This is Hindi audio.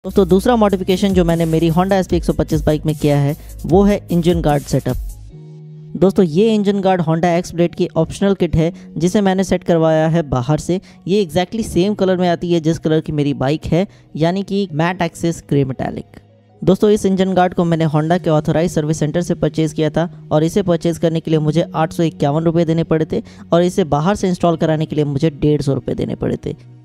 दोस्तों दूसरा मॉडिफिकेशन जो मैंने मेरी Honda SP 125 बाइक में किया है वो है इंजन गार्ड सेटअप। दोस्तों ये engine guard Honda X Blade की ऑप्शनल किट है जिसे मैंने सेट करवाया है बाहर से। ये एग्जैक्टली सेम कलर में आती है जिस कलर की मेरी बाइक है, यानी कि मैट एक्सिस ग्रे मेटालिक। दोस्तों इस इंजन गार्ड को मैंने Honda के ऑथोराइज सर्विस सेंटर से परचेज़ किया था और इसे परचेज़ करने के लिए मुझे 851 रुपये देने पड़े थे और इसे बाहर से इंस्टॉल कराने के लिए मुझे 150 रुपये देने पड़े थे।